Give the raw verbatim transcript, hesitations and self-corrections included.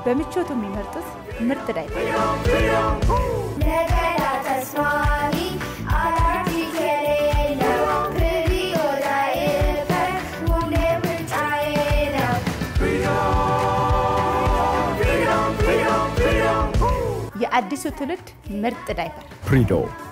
በምቾቱ የሚመርጡት ምርጥ ዳይፐር ለገላ ተስማሚ አላርጂክ የሌለው ፕሪዮ ዳይፐር ሁሌ ምርጫዬ ነው። የአዲሱ ትውልድ ምርጥ ዳይፐር Prido